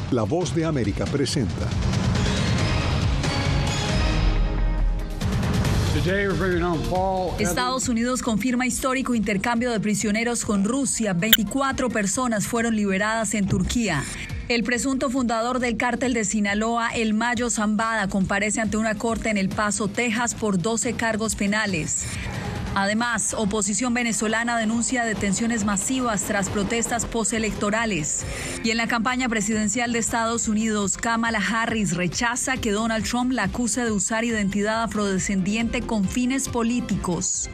La Voz de América presenta. Estados Unidos confirma histórico intercambio de prisioneros con Rusia. 24 personas fueron liberadas en Turquía. El presunto fundador del cártel de Sinaloa, El Mayo Zambada, comparece ante una corte en El Paso, Texas, por 12 cargos penales. Además, oposición venezolana denuncia detenciones masivas tras protestas postelectorales. Y en la campaña presidencial de Estados Unidos, Kamala Harris rechaza que Donald Trump la acuse de usar identidad afrodescendiente con fines políticos.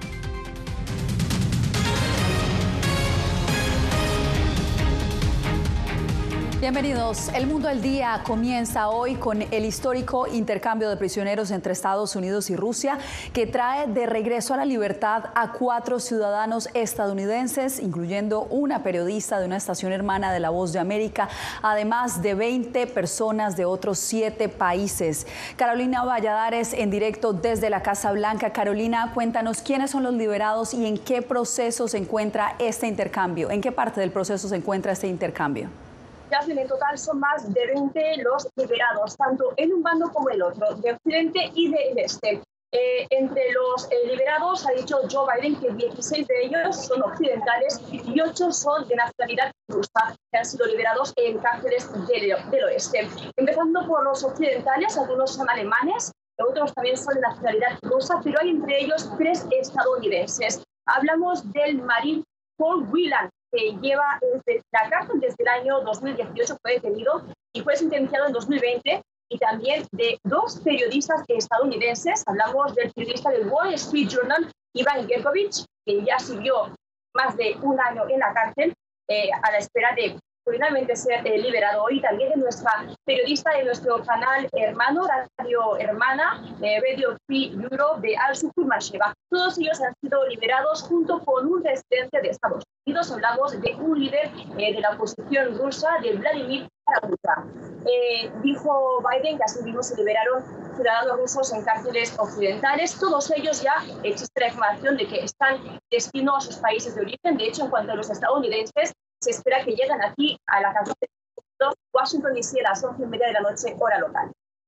Bienvenidos. El Mundo al Día comienza hoy con el histórico intercambio de prisioneros entre Estados Unidos y Rusia, que trae de regreso a la libertad a 4 ciudadanos estadounidenses, incluyendo una periodista de una estación hermana de La Voz de América, además de 20 personas de otros 7 países. Carolina Valladares, en directo desde la Casa Blanca. Carolina, cuéntanos quiénes son los liberados y en qué proceso se encuentra este intercambio. ¿En qué parte del proceso se encuentra este intercambio? En total son más de 20 los liberados, tanto en un bando como el otro, de Occidente y del Este. Entre los liberados ha dicho Joe Biden que 16 de ellos son occidentales y 8 son de nacionalidad rusa, que han sido liberados en cárceles del Oeste. Empezando por los occidentales, algunos son alemanes, otros también son de nacionalidad rusa, pero hay entre ellos 3 estadounidenses. Hablamos del marín Paul Whelan, que lleva desde la cárcel desde el año 2018, fue detenido y fue sentenciado en 2020, y también de 2 periodistas estadounidenses. Hablamos del periodista del Wall Street Journal, Ivan Gershkovich, que ya sirvió más de un año en la cárcel a la espera de finalmente ser liberado hoy. También de nuestra periodista de nuestro canal hermano, Radio Hermana, Radio Free Europe, de Alsu Kurmasheva. Todos ellos han sido liberados junto con un residente de Estados Unidos. Hablamos de un líder de la oposición rusa, de Vladimir Kara-Murza. Dijo Biden que así mismo se liberaron ciudadanos rusos en cárceles occidentales. Todos ellos ya existe la información de que están destino a sus países de origen. De hecho, en cuanto a los estadounidenses, se espera que lleguen aquí a la capital de Washington DC a las 11:30 de la noche, hora local.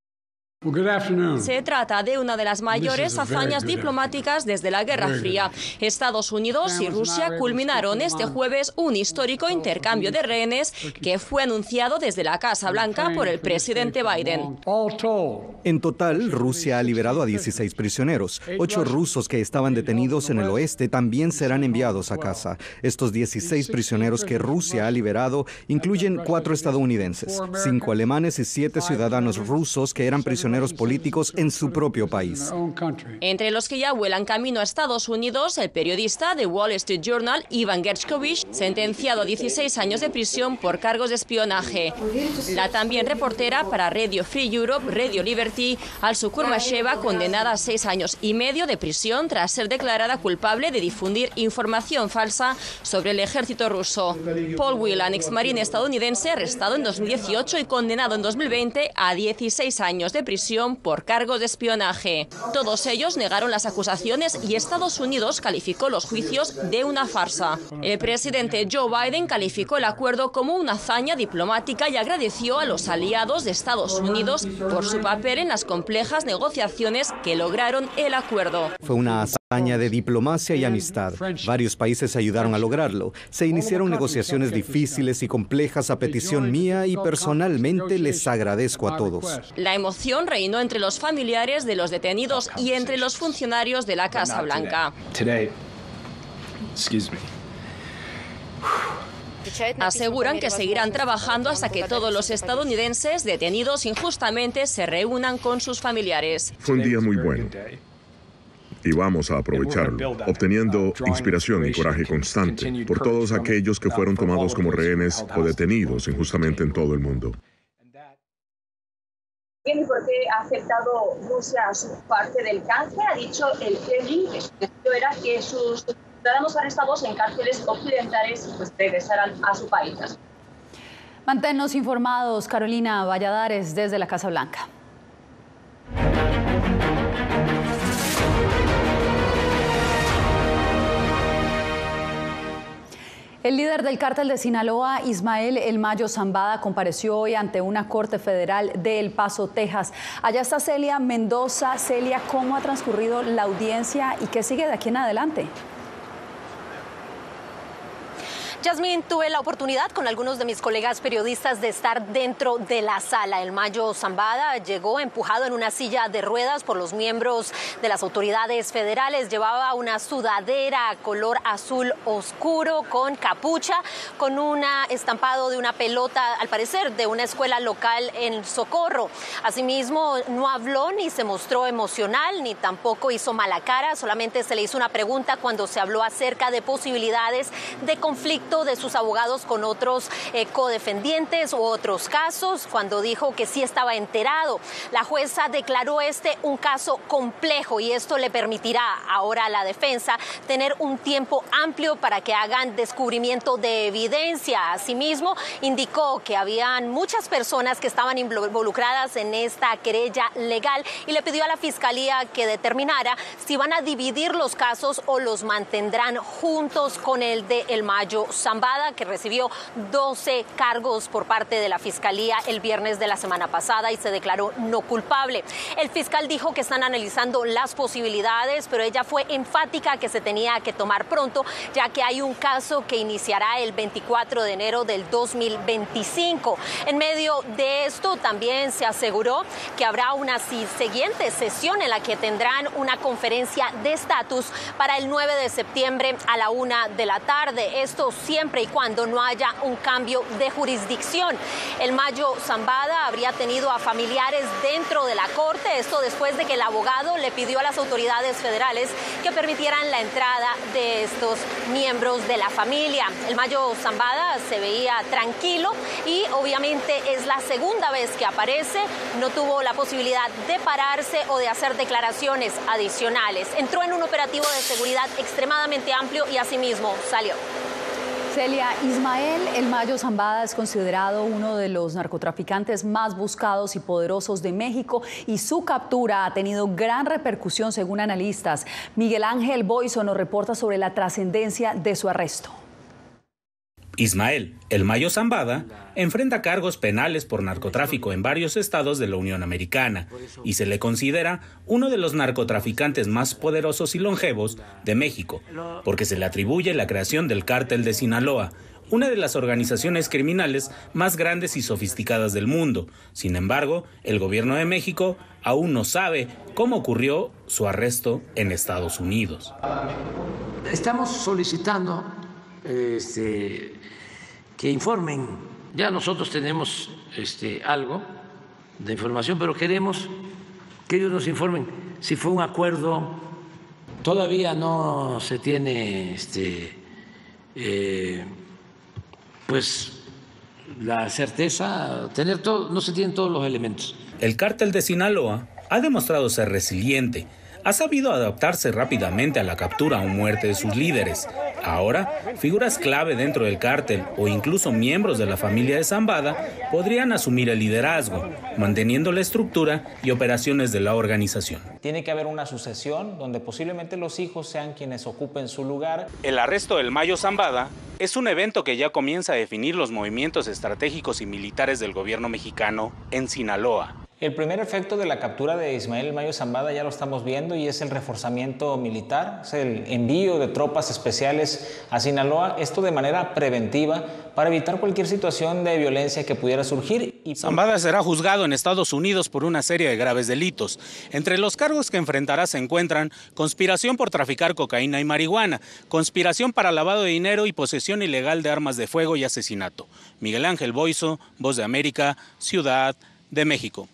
Se trata de una de las mayores hazañas diplomáticas desde la Guerra Fría. Estados Unidos y Rusia culminaron este jueves un histórico intercambio de rehenes que fue anunciado desde la Casa Blanca por el presidente Biden. En total, Rusia ha liberado a 16 prisioneros. 8 rusos que estaban detenidos en el oeste también serán enviados a casa. Estos 16 prisioneros que Rusia ha liberado incluyen 4 estadounidenses, 5 alemanes y 7 ciudadanos rusos que eran prisioneros políticos en su propio país. Entre los que ya vuelan camino a Estados Unidos, el periodista de Wall Street Journal, Ivan Gershkovich, sentenciado a 16 años de prisión por cargos de espionaje. La también reportera para Radio Free Europe, Radio Liberty, Alsu Kurmasheva, condenada a 6 años y medio de prisión tras ser declarada culpable de difundir información falsa sobre el ejército ruso. Paul Whelan, exmarín estadounidense, arrestado en 2018 y condenado en 2020 a 16 años de prisión por cargos de espionaje. Todos ellos negaron las acusaciones y Estados Unidos calificó los juicios de una farsa. El presidente Joe Biden calificó el acuerdo como una hazaña diplomática y agradeció a los aliados de Estados Unidos por su papel en las complejas negociaciones que lograron el acuerdo. Fue una hazaña de diplomacia y amistad. Varios países ayudaron a lograrlo. Se iniciaron negociaciones difíciles y complejas a petición mía y personalmente les agradezco a todos. La emoción reinó entre los familiares de los detenidos y entre los funcionarios de la Casa Blanca. Aseguran que seguirán trabajando hasta que todos los estadounidenses detenidos injustamente se reúnan con sus familiares. Fue un día muy bueno y vamos a aprovecharlo, obteniendo inspiración y coraje constante por todos aquellos que fueron tomados como rehenes o detenidos injustamente en todo el mundo. ¿Y por qué ha aceptado Rusia su parte del canje? Ha dicho el Kremlin que su deseo era que sus ciudadanos arrestados en cárceles occidentales regresaran a su país. Manténnos informados, Carolina Valladares, desde la Casa Blanca. El líder del cártel de Sinaloa, Ismael El Mayo Zambada, compareció hoy ante una corte federal de El Paso, Texas. Allá está Celia Mendoza. Celia, ¿cómo ha transcurrido la audiencia y qué sigue de aquí en adelante? Yasmín, tuve la oportunidad con algunos de mis colegas periodistas de estar dentro de la sala. El Mayo Zambada llegó empujado en una silla de ruedas por los miembros de las autoridades federales. Llevaba una sudadera color azul oscuro con capucha, con un estampado de una pelota, al parecer de una escuela local en Socorro. Asimismo, no habló ni se mostró emocional, ni tampoco hizo mala cara. Solamente se le hizo una pregunta cuando se habló acerca de posibilidades de conflicto de sus abogados con otros codefendientes u otros casos, cuando dijo que sí estaba enterado. La jueza declaró un caso complejo y esto le permitirá ahora a la defensa tener un tiempo amplio para que hagan descubrimiento de evidencia. Asimismo, indicó que habían muchas personas que estaban involucradas en esta querella legal y le pidió a la fiscalía que determinara si van a dividir los casos o los mantendrán juntos con el de El Mayo Zambada, que recibió 12 cargos por parte de la Fiscalía el viernes de la semana pasada y se declaró no culpable. El fiscal dijo que están analizando las posibilidades, pero ella fue enfática que se tenía que tomar pronto, ya que hay un caso que iniciará el 24 de enero del 2025. En medio de esto también se aseguró que habrá una siguiente sesión en la que tendrán una conferencia de estatus para el 9 de septiembre a la 1 de la tarde. Esto siempre y cuando no haya un cambio de jurisdicción. El Mayo Zambada habría tenido a familiares dentro de la corte, esto después de que el abogado le pidió a las autoridades federales que permitieran la entrada de estos miembros de la familia. El Mayo Zambada se veía tranquilo y obviamente es la segunda vez que aparece. No tuvo la posibilidad de pararse o de hacer declaraciones adicionales. Entró en un operativo de seguridad extremadamente amplio y asimismo salió. Celia, Ismael El Mayo Zambada es considerado uno de los narcotraficantes más buscados y poderosos de México y su captura ha tenido gran repercusión según analistas. Miguel Ángel Boiso nos reporta sobre la trascendencia de su arresto. Ismael El Mayo Zambada enfrenta cargos penales por narcotráfico en varios estados de la Unión Americana y se le considera uno de los narcotraficantes más poderosos y longevos de México, porque se le atribuye la creación del Cártel de Sinaloa, una de las organizaciones criminales más grandes y sofisticadas del mundo. Sin embargo, el gobierno de México aún no sabe cómo ocurrió su arresto en Estados Unidos. Estamos solicitando que informen. Ya nosotros tenemos algo de información, pero queremos que ellos nos informen si fue un acuerdo. Todavía no se tiene pues la certeza, no se tienen todos los elementos. El Cártel de Sinaloa ha demostrado ser resiliente. Ha sabido adaptarse rápidamente a la captura o muerte de sus líderes. Ahora, figuras clave dentro del cártel o incluso miembros de la familia de Zambada podrían asumir el liderazgo, manteniendo la estructura y operaciones de la organización. Tiene que haber una sucesión donde posiblemente los hijos sean quienes ocupen su lugar. El arresto del Mayo Zambada es un evento que ya comienza a definir los movimientos estratégicos y militares del gobierno mexicano en Sinaloa. El primer efecto de la captura de Ismael El Mayo Zambada ya lo estamos viendo y es el reforzamiento militar, es el envío de tropas especiales a Sinaloa, esto de manera preventiva para evitar cualquier situación de violencia que pudiera surgir. Zambada será juzgado en Estados Unidos por una serie de graves delitos. Entre los cargos que enfrentará se encuentran conspiración por traficar cocaína y marihuana, conspiración para lavado de dinero y posesión ilegal de armas de fuego y asesinato. Miguel Ángel Boiso, Voz de América, Ciudad de México.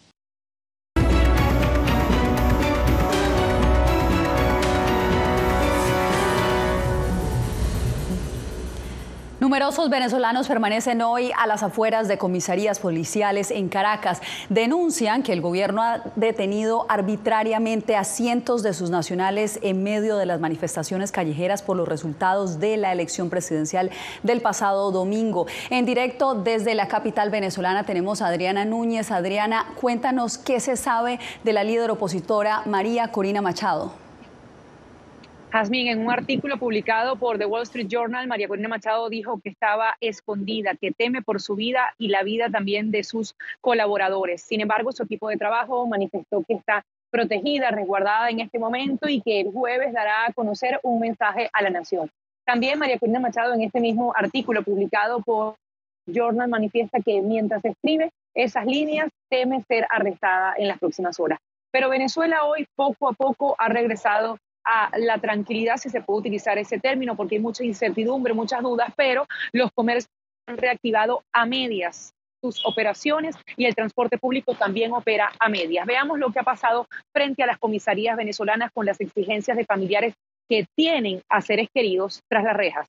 Numerosos venezolanos permanecen hoy a las afueras de comisarías policiales en Caracas. Denuncian que el gobierno ha detenido arbitrariamente a cientos de sus nacionales en medio de las manifestaciones callejeras por los resultados de la elección presidencial del pasado domingo. En directo desde la capital venezolana tenemos a Adriana Núñez. Adriana, cuéntanos qué se sabe de la líder opositora María Corina Machado. Jazmín, en un artículo publicado por The Wall Street Journal, María Corina Machado dijo que estaba escondida, que teme por su vida y la vida también de sus colaboradores. Sin embargo, su equipo de trabajo manifestó que está protegida, resguardada en este momento y que el jueves dará a conocer un mensaje a la nación. También María Corina Machado, en este mismo artículo publicado por Journal, manifiesta que mientras escribe esas líneas teme ser arrestada en las próximas horas. Pero Venezuela hoy poco a poco ha regresado a la tranquilidad, si se puede utilizar ese término, porque hay mucha incertidumbre, muchas dudas, pero los comercios han reactivado a medias sus operaciones y el transporte público también opera a medias. Veamos lo que ha pasado frente a las comisarías venezolanas con las exigencias de familiares que tienen a seres queridos tras las rejas.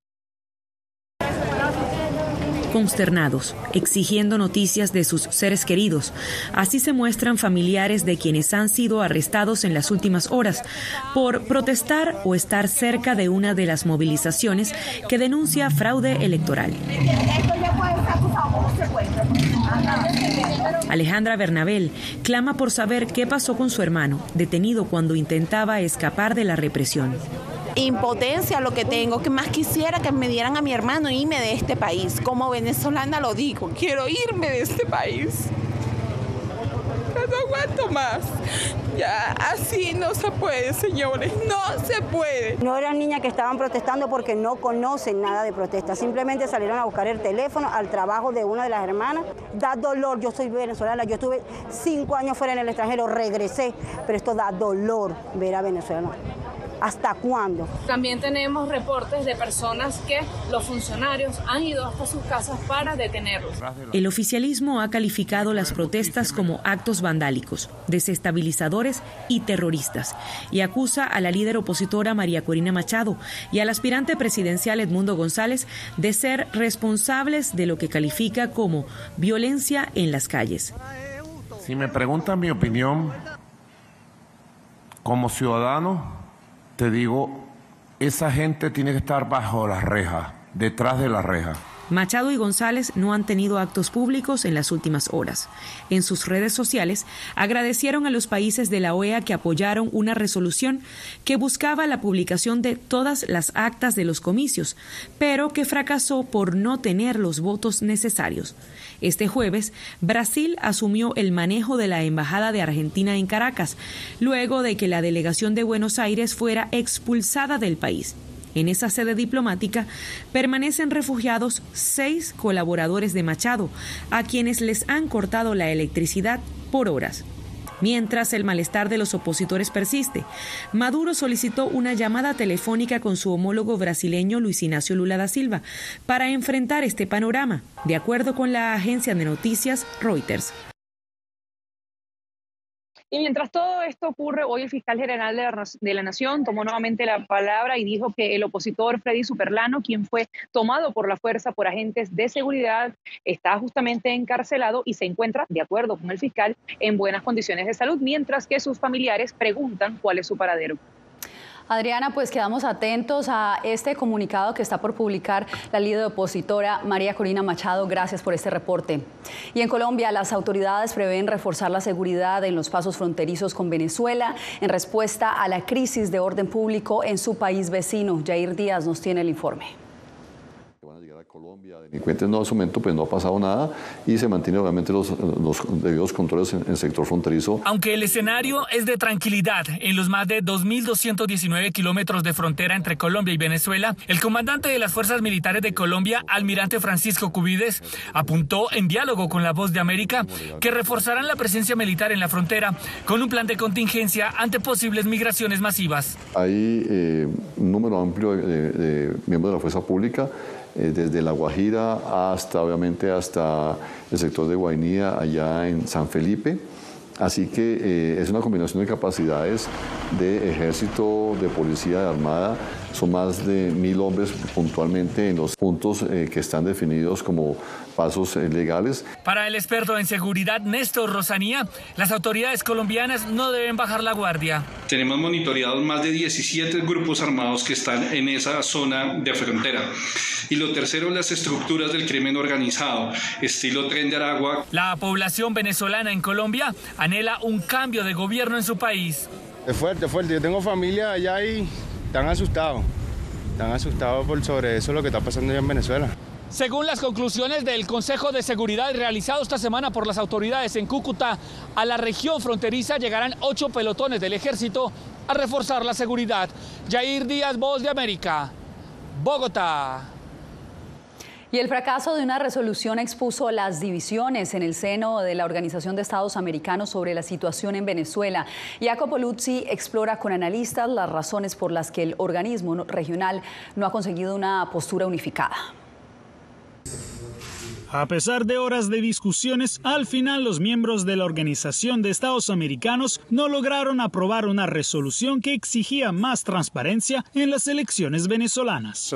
Consternados, exigiendo noticias de sus seres queridos. Así se muestran familiares de quienes han sido arrestados en las últimas horas por protestar o estar cerca de una de las movilizaciones que denuncia fraude electoral. Alejandra Bernabel clama por saber qué pasó con su hermano, detenido cuando intentaba escapar de la represión. Impotencia lo que tengo, que más quisiera que me dieran a mi hermano e irme de este país. Como venezolana lo digo, quiero irme de este país. No aguanto más. Ya así no se puede, señores, no se puede. No eran niñas que estaban protestando porque no conocen nada de protesta, simplemente salieron a buscar el teléfono al trabajo de una de las hermanas. Da dolor, yo soy venezolana, yo estuve 5 años fuera en el extranjero, regresé, pero esto da dolor ver a Venezuela. ¿Hasta cuándo? También tenemos reportes de personas que los funcionarios han ido hasta sus casas para detenerlos. El oficialismo ha calificado las protestas como actos vandálicos, desestabilizadores y terroristas, y acusa a la líder opositora María Corina Machado y al aspirante presidencial Edmundo González de ser responsables de lo que califica como violencia en las calles. Si me preguntan mi opinión como ciudadano, te digo, esa gente tiene que estar bajo las rejas, detrás de las rejas. Machado y González no han tenido actos públicos en las últimas horas. En sus redes sociales agradecieron a los países de la OEA que apoyaron una resolución que buscaba la publicación de todas las actas de los comicios, pero que fracasó por no tener los votos necesarios. Este jueves, Brasil asumió el manejo de la Embajada de Argentina en Caracas, luego de que la delegación de Buenos Aires fuera expulsada del país. En esa sede diplomática permanecen refugiados 6 colaboradores de Machado, a quienes les han cortado la electricidad por horas. Mientras el malestar de los opositores persiste, Maduro solicitó una llamada telefónica con su homólogo brasileño Luis Ignacio Lula da Silva para enfrentar este panorama, de acuerdo con la agencia de noticias Reuters. Y mientras todo esto ocurre, hoy el fiscal general de la Nación tomó nuevamente la palabra y dijo que el opositor Freddy Superlano, quien fue tomado por la fuerza por agentes de seguridad, está justamente encarcelado y se encuentra, de acuerdo con el fiscal, en buenas condiciones de salud, mientras que sus familiares preguntan cuál es su paradero. Adriana, pues quedamos atentos a este comunicado que está por publicar la líder opositora María Corina Machado. Gracias por este reporte. Y en Colombia, las autoridades prevén reforzar la seguridad en los pasos fronterizos con Venezuela en respuesta a la crisis de orden público en su país vecino. Jair Díaz nos tiene el informe. Colombia, delincuentes no, en su momento pues no ha pasado nada y se mantienen obviamente los debidos controles en el sector fronterizo. Aunque el escenario es de tranquilidad en los más de 2.219 kilómetros de frontera entre Colombia y Venezuela, el comandante de las Fuerzas Militares de Colombia, almirante Francisco Cubides, apuntó en diálogo con La Voz de América que reforzarán la presencia militar en la frontera con un plan de contingencia ante posibles migraciones masivas. Hay un número amplio de miembros de la fuerza pública, desde La Guajira obviamente hasta el sector de Guainía, allá en San Felipe. Así que es una combinación de capacidades de ejército, de policía, de armada. Son más de 1.000 hombres puntualmente en los puntos que están definidos como pasos legales. Para el experto en seguridad Néstor Rosanía, las autoridades colombianas no deben bajar la guardia. Tenemos monitoreados más de 17 grupos armados que están en esa zona de frontera. Y lo tercero, las estructuras del crimen organizado, estilo Tren de Aragua. La población venezolana en Colombia anhela un cambio de gobierno en su país. Es fuerte, fuerte. Yo tengo familia allá y Están asustados sobre eso, lo que está pasando allá en Venezuela. Según las conclusiones del Consejo de Seguridad realizado esta semana por las autoridades en Cúcuta, a la región fronteriza llegarán 8 pelotones del ejército a reforzar la seguridad. Yair Díaz, Voz de América, Bogotá. Y el fracaso de una resolución expuso las divisiones en el seno de la Organización de Estados Americanos sobre la situación en Venezuela. Jacopo Luzzi explora con analistas las razones por las que el organismo regional no ha conseguido una postura unificada. A pesar de horas de discusiones, al final los miembros de la Organización de Estados Americanos no lograron aprobar una resolución que exigía más transparencia en las elecciones venezolanas.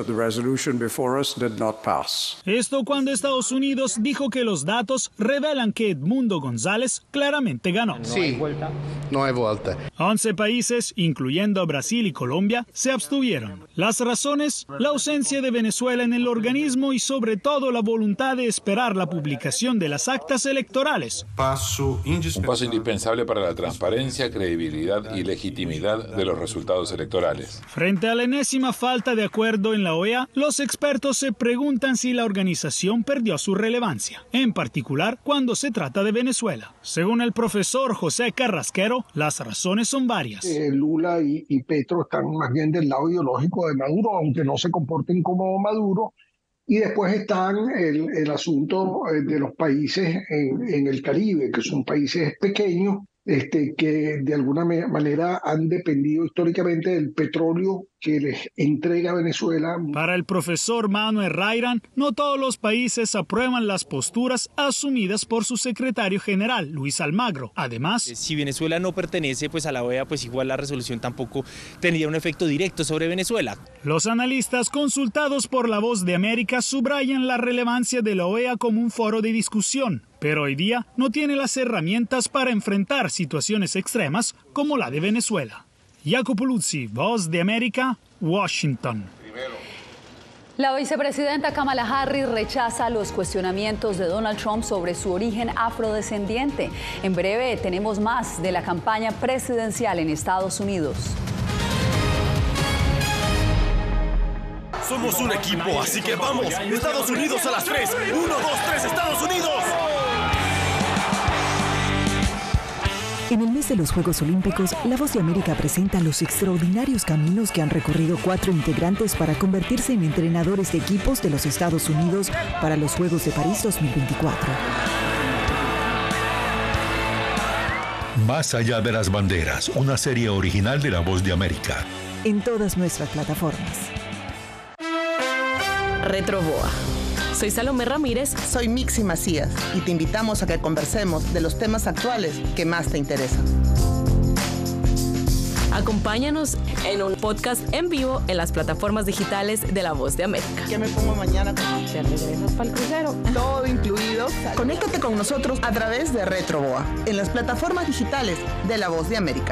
Esto cuando Estados Unidos dijo que los datos revelan que Edmundo González claramente ganó. Sí, no hay vuelta. 11 países, incluyendo a Brasil y Colombia, se abstuvieron. Las razones, la ausencia de Venezuela en el organismo y sobre todo la voluntad de esperar la publicación de las actas electorales. Un paso indispensable para la transparencia, credibilidad y legitimidad de los resultados electorales. Frente a la enésima falta de acuerdo en la OEA, los expertos se preguntan si la organización perdió su relevancia, en particular cuando se trata de Venezuela. Según el profesor José Carrasquero, las razones son varias. Lula y Petro están más bien del lado ideológico de Maduro, aunque no se comporten como Maduro. Y después están el asunto de los países en el Caribe, que son países pequeños, que de alguna manera han dependido históricamente del petróleo que les entrega Venezuela. Para el profesor Manuel Rairan, no todos los países aprueban las posturas asumidas por su secretario general, Luis Almagro. Además, si Venezuela no pertenece a la OEA, pues igual la resolución tampoco tendría un efecto directo sobre Venezuela. Los analistas consultados por La Voz de América subrayan la relevancia de la OEA como un foro de discusión, pero hoy día no tiene las herramientas para enfrentar situaciones extremas como la de Venezuela. Jacopo Luzzi, Voz de América, Washington. La vicepresidenta Kamala Harris rechaza los cuestionamientos de Donald Trump sobre su origen afrodescendiente. En breve tenemos más de la campaña presidencial en Estados Unidos. Somos un equipo, así que vamos. Estados Unidos a las 3. 1, 2, 3, Estados Unidos. En el mes de los Juegos Olímpicos, La Voz de América presenta los extraordinarios caminos que han recorrido 4 integrantes para convertirse en entrenadores de equipos de los Estados Unidos para los Juegos de París 2024. Más allá de las banderas, una serie original de La Voz de América. En todas nuestras plataformas. Retroboa. Soy Salomé Ramírez. Soy Mixi Macías y te invitamos a que conversemos de los temas actuales que más te interesan. Acompáñanos en un podcast en vivo en las plataformas digitales de La Voz de América. ¿Qué me pongo mañana? ¿Te regresas para el crucero? Todo incluido. Conéctate con nosotros a través de Retroboa en las plataformas digitales de La Voz de América.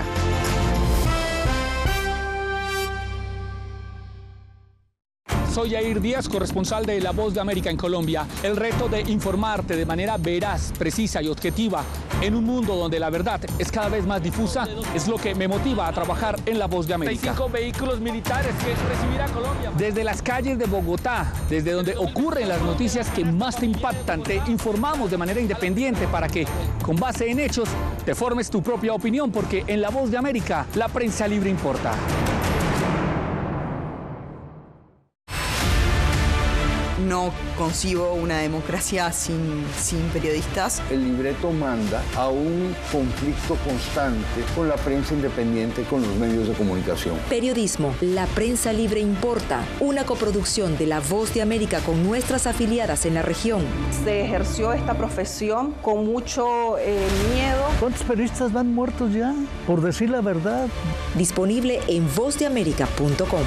Soy Yair Díaz, corresponsal de La Voz de América en Colombia. El reto de informarte de manera veraz, precisa y objetiva en un mundo donde la verdad es cada vez más difusa es lo que me motiva a trabajar en La Voz de América. 5 vehículos militares que recibirá Colombia. Desde las calles de Bogotá, desde donde ocurren las noticias que más te impactan, te informamos de manera independiente para que, con base en hechos, te formes tu propia opinión, porque en La Voz de América la prensa libre importa. No concibo una democracia sin periodistas. El libreto manda a un conflicto constante con la prensa independiente, con los medios de comunicación. Periodismo, la prensa libre importa. Una coproducción de La Voz de América con nuestras afiliadas en la región. Se ejerció esta profesión con mucho miedo. ¿Cuántos periodistas van muertos ya por decir la verdad? Disponible en vozdeamerica.com.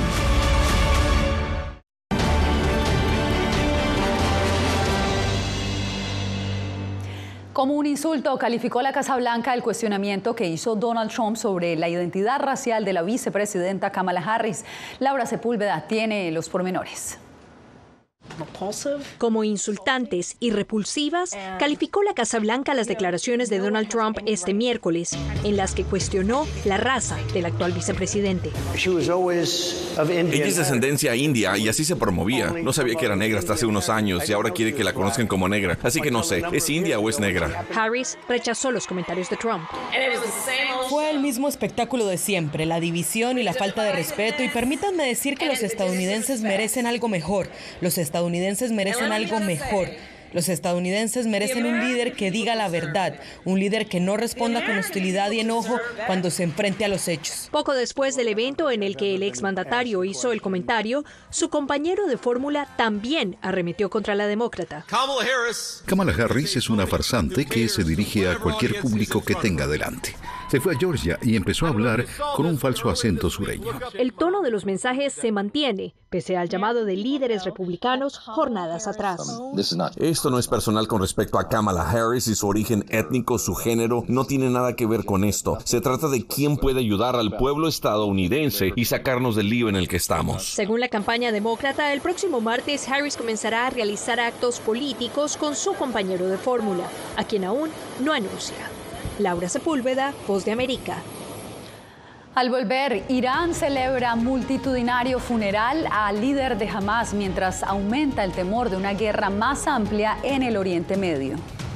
Como un insulto, calificó la Casa Blanca el cuestionamiento que hizo Donald Trump sobre la identidad racial de la vicepresidenta Kamala Harris. Laura Sepúlveda tiene los pormenores. Como insultantes y repulsivas, calificó la Casa Blanca las declaraciones de Donald Trump este miércoles, en las que cuestionó la raza del actual vicepresidente. Ella es de ascendencia india y así se promovía. No sabía que era negra hasta hace unos años y ahora quiere que la conozcan como negra. Así que no sé, ¿es india o es negra? Harris rechazó los comentarios de Trump. Fue el mismo espectáculo de siempre, la división y la falta de respeto, y permítanme decir que los estadounidenses merecen algo mejor. Los estadounidenses merecen algo mejor. Los estadounidenses merecen un líder que diga la verdad, un líder que no responda con hostilidad y enojo cuando se enfrente a los hechos. Poco después del evento en el que el exmandatario hizo el comentario, su compañero de fórmula también arremetió contra la demócrata. Kamala Harris es una farsante que se dirige a cualquier público que tenga delante. Se fue a Georgia y empezó a hablar con un falso acento sureño. El tono de los mensajes se mantiene, pese al llamado de líderes republicanos jornadas atrás. Esto no es personal con respecto a Kamala Harris y su origen étnico, su género, no tiene nada que ver con esto. Se trata de quién puede ayudar al pueblo estadounidense y sacarnos del lío en el que estamos. Según la campaña demócrata, el próximo martes Harris comenzará a realizar actos políticos con su compañero de fórmula, a quien aún no anuncia. Laura Sepúlveda, Voz de América. Al volver, Irán celebra multitudinario funeral al líder de Hamás mientras aumenta el temor de una guerra más amplia en el Oriente Medio.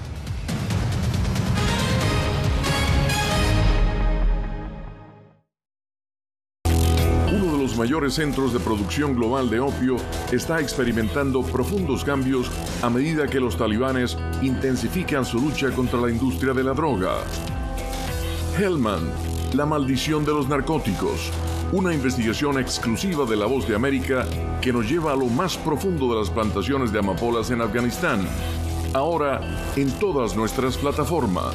Uno de los mayores centros de producción global de opio está experimentando profundos cambios a medida que los talibanes intensifican su lucha contra la industria de la droga. Helmand, la maldición de los narcóticos. Una investigación exclusiva de La Voz de América que nos lleva a lo más profundo de las plantaciones de amapolas en Afganistán. Ahora en todas nuestras plataformas.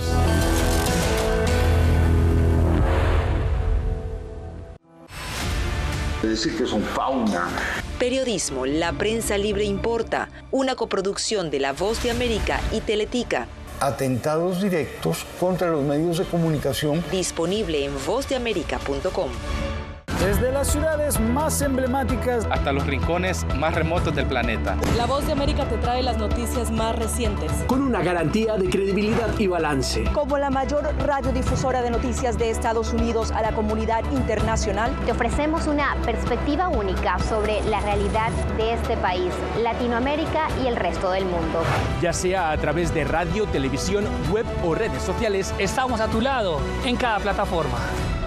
Decir que son fauna. Periodismo, la prensa libre importa. Una coproducción de La Voz de América y Teletica. Atentados directos contra los medios de comunicación. Disponible en vozdeamerica.com. Desde las ciudades más emblemáticas hasta los rincones más remotos del planeta. La Voz de América te trae las noticias más recientes. Con una garantía de credibilidad y balance. Como la mayor radiodifusora de noticias de Estados Unidos a la comunidad internacional, te ofrecemos una perspectiva única sobre la realidad de este país, Latinoamérica y el resto del mundo. Ya sea a través de radio, televisión, web o redes sociales, estamos a tu lado en cada plataforma.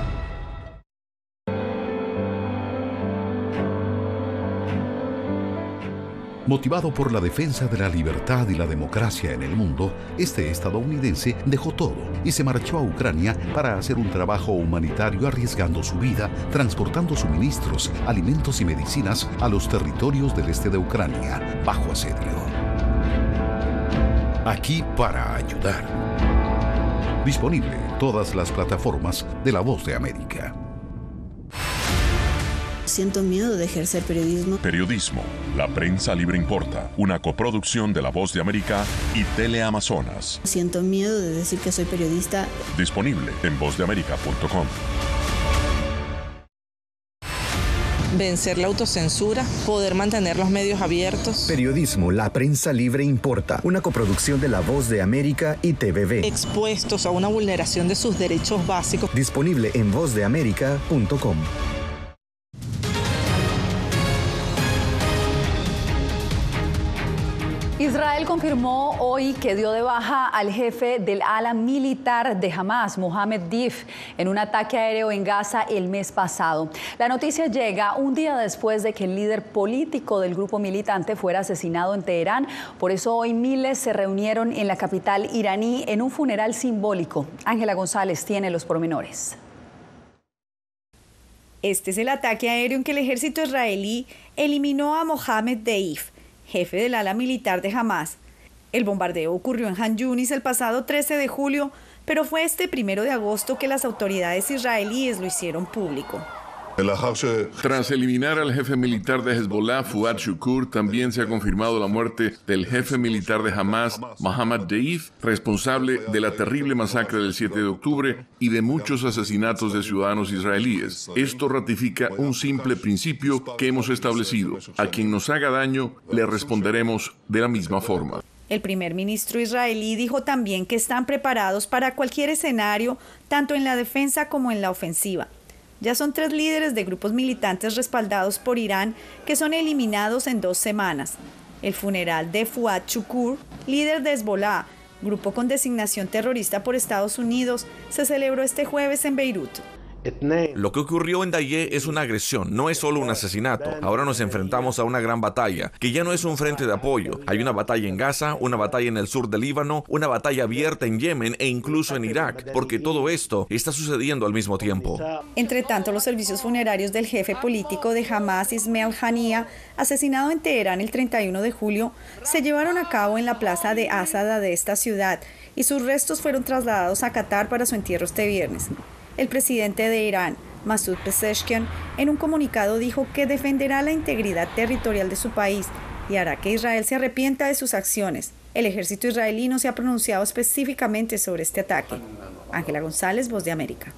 Motivado por la defensa de la libertad y la democracia en el mundo, este estadounidense dejó todo y se marchó a Ucrania para hacer un trabajo humanitario arriesgando su vida, transportando suministros, alimentos y medicinas a los territorios del este de Ucrania, bajo asedio. Aquí para ayudar. Disponible en todas las plataformas de La Voz de América. Siento miedo de ejercer periodismo. Periodismo, la prensa libre importa, una coproducción de La Voz de América y Teleamazonas. Siento miedo de decir que soy periodista. Disponible en vozdeamerica.com. Vencer la autocensura, poder mantener los medios abiertos. Periodismo, la prensa libre importa, una coproducción de La Voz de América y TVV. Expuestos a una vulneración de sus derechos básicos. Disponible en vozdeamerica.com. Israel confirmó hoy que dio de baja al jefe del ala militar de Hamás, Mohammed Deif, en un ataque aéreo en Gaza el mes pasado. La noticia llega un día después de que el líder político del grupo militante fuera asesinado en Teherán. Por eso hoy miles se reunieron en la capital iraní en un funeral simbólico. Ángela González tiene los pormenores. Este es el ataque aéreo en que el ejército israelí eliminó a Mohammed Deif, jefe del ala militar de Hamás. El bombardeo ocurrió en Han Yunis el pasado 13 de julio, pero fue este 1 de agosto que las autoridades israelíes lo hicieron público. Tras eliminar al jefe militar de Hezbollah, Fuad Shukur, también se ha confirmado la muerte del jefe militar de Hamas, Mohammad Deif, responsable de la terrible masacre del 7 de octubre y de muchos asesinatos de ciudadanos israelíes. Esto ratifica un simple principio que hemos establecido: a quien nos haga daño, le responderemos de la misma forma. El primer ministro israelí dijo también que están preparados para cualquier escenario, tanto en la defensa como en la ofensiva. Ya son 3 líderes de grupos militantes respaldados por Irán que son eliminados en 2 semanas. El funeral de Fuad Shukur, líder de Hezbollah, grupo con designación terrorista por Estados Unidos, se celebró este jueves en Beirut. Lo que ocurrió en Dayé es una agresión, no es solo un asesinato. Ahora nos enfrentamos a una gran batalla, que ya no es un frente de apoyo. Hay una batalla en Gaza, una batalla en el sur del Líbano, una batalla abierta en Yemen e incluso en Irak, porque todo esto está sucediendo al mismo tiempo. Entre tanto, los servicios funerarios del jefe político de Hamas, Ismail Haniyeh, asesinado en Teherán el 31 de julio, se llevaron a cabo en la plaza de Asada de esta ciudad y sus restos fueron trasladados a Qatar para su entierro este viernes. El presidente de Irán, Masoud Pezeshkian, en un comunicado dijo que defenderá la integridad territorial de su país y hará que Israel se arrepienta de sus acciones. El ejército israelí no se ha pronunciado específicamente sobre este ataque. Ángela González, Voz de América.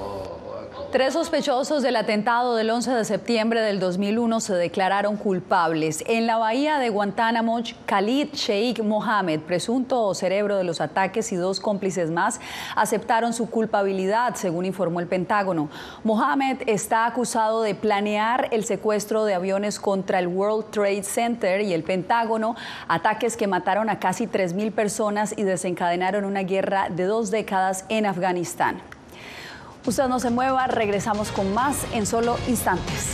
3 sospechosos del atentado del 11 de septiembre del 2001 se declararon culpables. En la bahía de Guantánamo, Khalid Sheikh Mohammed, presunto cerebro de los ataques, y 2 cómplices más aceptaron su culpabilidad, según informó el Pentágono. Mohammed está acusado de planear el secuestro de aviones contra el World Trade Center y el Pentágono, ataques que mataron a casi 3.000 personas y desencadenaron una guerra de 2 décadas en Afganistán. Usted no se mueva, regresamos con más en solo instantes.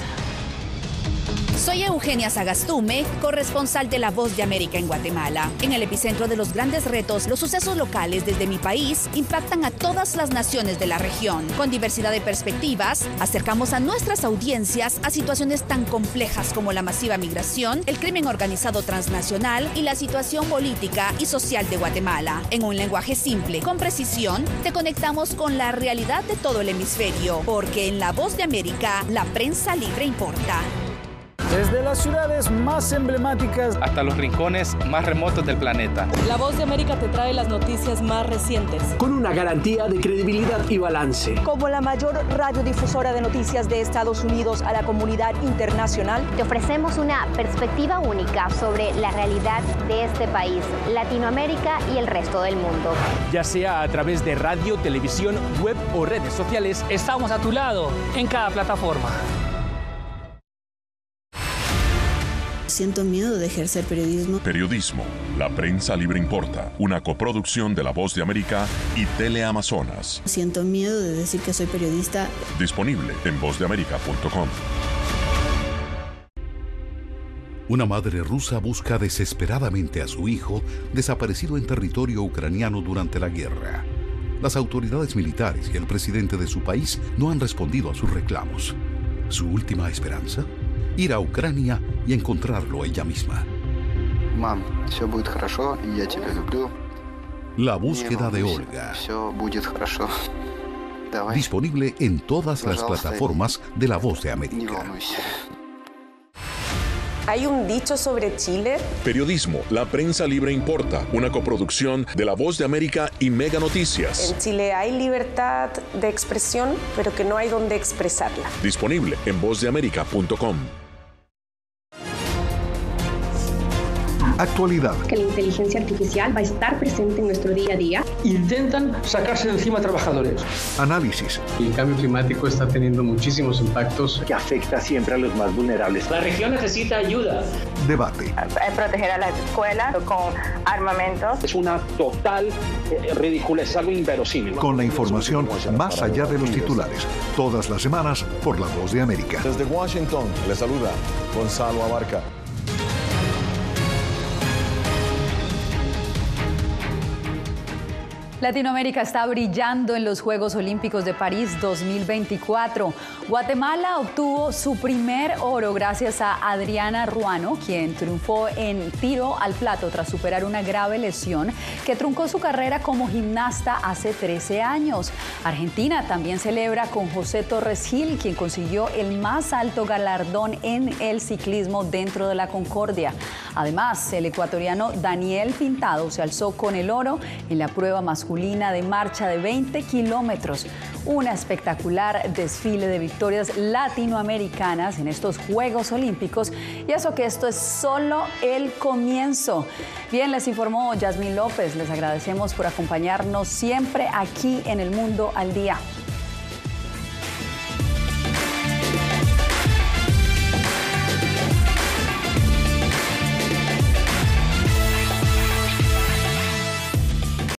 Soy Eugenia Sagastume, corresponsal de La Voz de América en Guatemala. En el epicentro de los grandes retos, los sucesos locales desde mi país impactan a todas las naciones de la región. Con diversidad de perspectivas, acercamos a nuestras audiencias a situaciones tan complejas como la masiva migración, el crimen organizado transnacional y la situación política y social de Guatemala. En un lenguaje simple, con precisión, te conectamos con la realidad de todo el hemisferio, porque en La Voz de América, la prensa libre importa. Desde las ciudades más emblemáticas hasta los rincones más remotos del planeta. La Voz de América te trae las noticias más recientes, con una garantía de credibilidad y balance. Como la mayor radiodifusora de noticias de Estados Unidos a la comunidad internacional, te ofrecemos una perspectiva única sobre la realidad de este país, Latinoamérica y el resto del mundo. Ya sea a través de radio, televisión, web o redes sociales, estamos a tu lado en cada plataforma. Siento miedo de ejercer periodismo. Periodismo. La prensa libre importa. Una coproducción de La Voz de América y Teleamazonas. Siento miedo de decir que soy periodista. Disponible en vozdeamerica.com. Una madre rusa busca desesperadamente a su hijo desaparecido en territorio ucraniano durante la guerra. Las autoridades militares y el presidente de su país no han respondido a sus reclamos. ¿Su última esperanza? Ir a Ucrania y encontrarlo ella misma. Mam, все будет хорошо, y я тебя люблю. La búsqueda de Olga. Все будет хорошо. Давай. Disponible en todas las plataformas de La Voz de América. ¿Hay un dicho sobre Chile? Periodismo. La prensa libre importa. Una coproducción de La Voz de América y Mega Noticias. En Chile hay libertad de expresión, pero que no hay donde expresarla. Disponible en vozdeamerica.com. Actualidad. Que la inteligencia artificial va a estar presente en nuestro día a día. Intentan sacarse de encima a trabajadores. Análisis. El cambio climático está teniendo muchísimos impactos que afecta siempre a los más vulnerables. La región necesita ayuda. Debate. Proteger a las escuelas con armamentos. Es una total ridícula, es algo inverosímil. Con la información más allá de los titulares. Todas las semanas por La Voz de América. Desde Washington, le saluda Gonzalo Abarca. Latinoamérica está brillando en los Juegos Olímpicos de París 2024. Guatemala obtuvo su primer oro gracias a Adriana Ruano, quien triunfó en tiro al plato tras superar una grave lesión que truncó su carrera como gimnasta hace 13 años. Argentina también celebra con José Torres Gil, quien consiguió el más alto galardón en el ciclismo dentro de la Concordia. Además, el ecuatoriano Daniel Pintado se alzó con el oro en la prueba masculina de marcha de 20 kilómetros. Una espectacular desfile de victorias latinoamericanas en estos Juegos Olímpicos, y eso que esto es solo el comienzo. Bien, les informó Yasmín López. Les agradecemos por acompañarnos siempre aquí en El Mundo al Día.